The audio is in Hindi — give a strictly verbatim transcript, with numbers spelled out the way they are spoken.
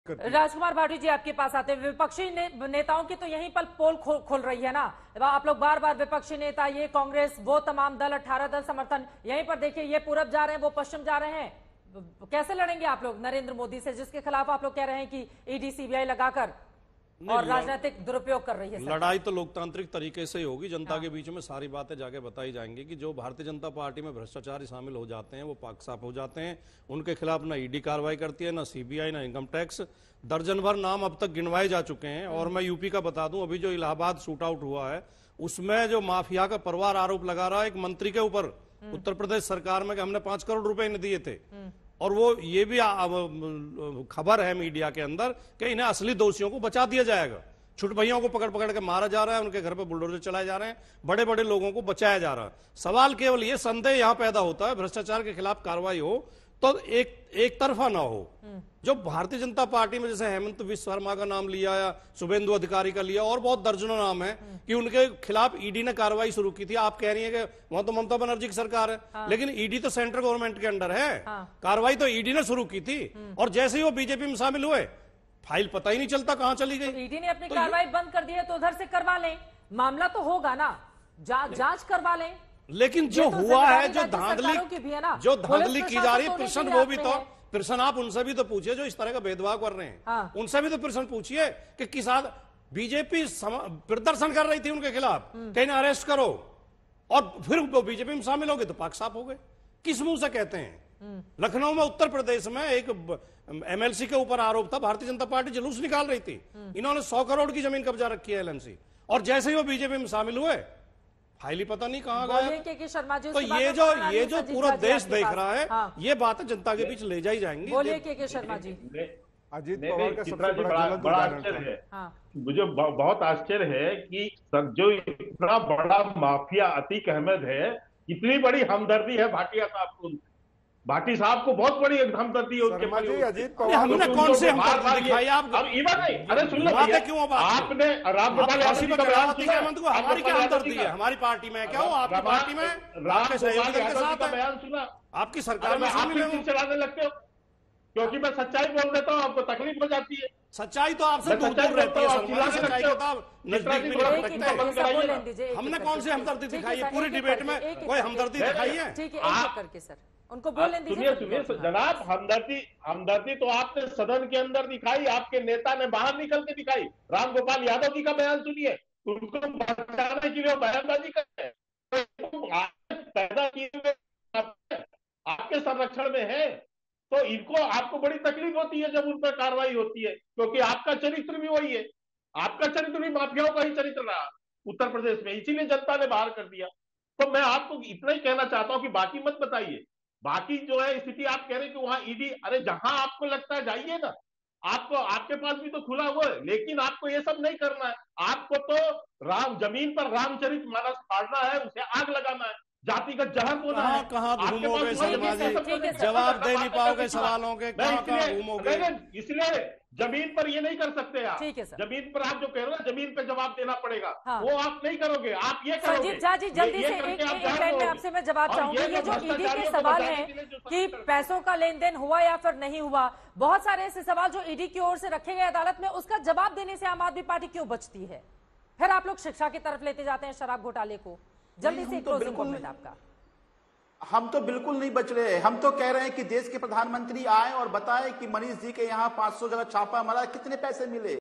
राजकुमार भाटी जी, आपके पास आते हैं। विपक्षी ने, नेताओं की तो यहीं पर पोल खो, खोल रही है ना। आप लोग बार बार विपक्षी नेता, ये कांग्रेस, वो तमाम दल, अठारह दल समर्थन, यहीं पर देखिए, ये पूरब जा रहे हैं, वो पश्चिम जा रहे हैं। कैसे लड़ेंगे आप लोग नरेंद्र मोदी से, जिसके खिलाफ आप लोग कह रहे हैं कि ईडी सीबीआई लगाकर और राजनीतिक दुरुपयोग कर रही है? लड़ाई तो लोकतांत्रिक तरीके से ही होगी। जनता हाँ। के बीच में सारी बातें जाके बताई जाएंगी कि जो भारतीय जनता पार्टी में भ्रष्टाचारी शामिल हो जाते हैं वो पाक साफ हो जाते हैं। उनके खिलाफ ना ईडी कार्रवाई करती है, ना सीबीआई, ना इनकम टैक्स। दर्जन भर नाम अब तक गिनवाए जा चुके हैं। और मैं यूपी का बता दूं, अभी जो इलाहाबाद शूट आउट हुआ है उसमें जो माफिया का परिवार आरोप लगा रहा है एक मंत्री के ऊपर उत्तर प्रदेश सरकार में कि हमने पांच करोड़ रुपए इन्हें दिए थे। और वो ये भी खबर है मीडिया के अंदर कि इन्हें असली दोषियों को बचा दिया जाएगा। छुट भैयों को पकड़ पकड़ के मारा जा रहा है, उनके घर पे बुलडोजर चलाए जा रहे हैं, बड़े बड़े लोगों को बचाया जा रहा है। सवाल केवल ये संदेह यहां पैदा होता है, भ्रष्टाचार के खिलाफ कार्रवाई हो तो एक एक तरफा ना हो। जो भारतीय जनता पार्टी में जैसे हेमंत विश्व शर्मा का नाम लिया या शुभेंदु अधिकारी का लिया और बहुत दर्जनों नाम है कि उनके खिलाफ ईडी ने कार्रवाई शुरू की थी। आप कह रही है कि वहां तो ममता बनर्जी की सरकार है, हाँ। लेकिन ईडी तो सेंट्रल गवर्नमेंट के अंडर है, हाँ। कार्रवाई तो ईडी ने शुरू की थी। और जैसे ही वो बीजेपी में शामिल हुए, फाइल पता ही नहीं चलता कहां चली गई। तो ईडी ने अपनी तो कार्रवाई बंद कर दी है, तो उधर से करवा लें, मामला तो होगा ना, जा, जांच करवा लें। लेकिन जो तो हुआ है, जो धांधली जो धांधली की जा रही है, प्रश्न वो भी तो प्रश्न आप उनसे भी तो पूछिए जो इस तरह का भेदभाव कर रहे हैं। हाँ। उनसे भी तो प्रश्न पूछिए कि किस बीजेपी प्रदर्शन कर रही थी उनके खिलाफ, कहीं ना अरेस्ट करो, और फिर वो बीजेपी में शामिल हो गए तो पाक साफ हो गए। किस मुंह से कहते हैं? लखनऊ में उत्तर प्रदेश में एक एमएलसी के ऊपर आरोप था, भारतीय जनता पार्टी जुलूस निकाल रही थी, इन्होंने सौ करोड़ की जमीन कब्जा रखी है एलएनसी, और जैसे ही वो बीजेपी में शामिल हुए फाइल ही पता नहीं कहां गया। शर्मा जी, तो ये जो ये जो पूरा देश देख रहा है, हाँ। ये बातें जनता के बीच ले जाई जाएंगी। बोलिए के के शर्मा जी। अजीत पवार का सबसे बड़ा बड़ा आश्चर्य है, मुझे बहुत आश्चर्य है कि जो इतना बड़ा माफिया अतीक अहमद है, इतनी बड़ी हमदर्दी है भाटिया साहब को, भाटी साहब को बहुत बड़ी हमदर्दी है उनके प्रति। अजीत पवार हमने कौन से हमदर्दी दिखाई? आप अब इवन नहीं, अरे सुन लो क्यों आपने रामगोपाल यादव का बयान सुना? हमारी क्या हमदर्दी है? हमारी पार्टी में क्या हो? आपकी पार्टी में रामगोपाल यादव का बयान सुना? आपकी सरकार में आप चलाने लगते हो क्योंकि मैं सच्चाई बोल देता हूँ, आपको तकलीफ हो जाती है। सच्चाई तो आपसे दूर दूर रहती है, सच्चाई को तो नजदीक में रखते हैं। हमने कौन सी हमदर्दी दिखाई है? पूरी डिबेट में कोई हमदर्दी दिखाई है? ठीक है, करके सर उनको बोलने दीजिए। सुनिए सुनिए जनाब, हमदर्दी हमदर्दी तो आपने सदन के अंदर दिखाई, आपके नेता ने बाहर निकल के दिखाई। रामगोपाल यादव जी का बयान सुनिए, उनको बचाने के लिए बयानबाजी करते हैं, पैदा किए हुए आपके संरक्षण में है, तो इनको आपको बड़ी तकलीफ होती है जब उन पर कार्रवाई होती है, क्योंकि आपका चरित्र भी वही है, आपका चरित्र भी माफियाओं का ही चरित्र रहा उत्तर प्रदेश में, इसीलिए जनता ने बाहर कर दिया। तो मैं आपको इतना ही कहना चाहता हूं कि बाकी मत बताइए, बाकी जो है स्थिति आप कह रहे हैं कि वहां ईडी, अरे जहां आपको लगता है जाइए ना, आपको आपके पास भी तो खुला हुआ है, लेकिन आपको ये सब नहीं करना है। आपको तो राम जमीन पर रामचरित मानस फाड़ना है, उसे आग लगाना है, जातिगत जहर बोलना है। कहां घूमोगे शर्मा जी? जवाब दे नहीं पाओगे सवालों के, कहां कहां घूमोगे? इसलिए जमीन पर ये नहीं कर सकते आप। ठीक है सर, जमीन पर आप जो कह रहे हो जमीन पे जवाब देना पड़ेगा, हाँ। वो आप नहीं करोगे, आप ये करोगे। संजीव झा जी, जल्दी से एक लाइन में आपसे मैं जवाब चाहूंगी। ये जो ईडी के सवाल है कि पैसों का लेन देन हुआ या फिर नहीं हुआ, बहुत सारे ऐसे सवाल जो ईडी की ओर से रखे गए अदालत में, उसका जवाब देने से आम आदमी पार्टी क्यों बचती है? फिर आप लोग शिक्षा की तरफ लेते जाते हैं, शराब घोटाले को। जल्दी से क्लोजिंग कमेंट आपका। हम तो बिल्कुल नहीं बच रहे हैं। हम तो कह रहे हैं कि देश के प्रधानमंत्री आए और बताएं कि मनीष जी के यहाँ पाँच सौ जगह छापा मारा, कितने पैसे मिले।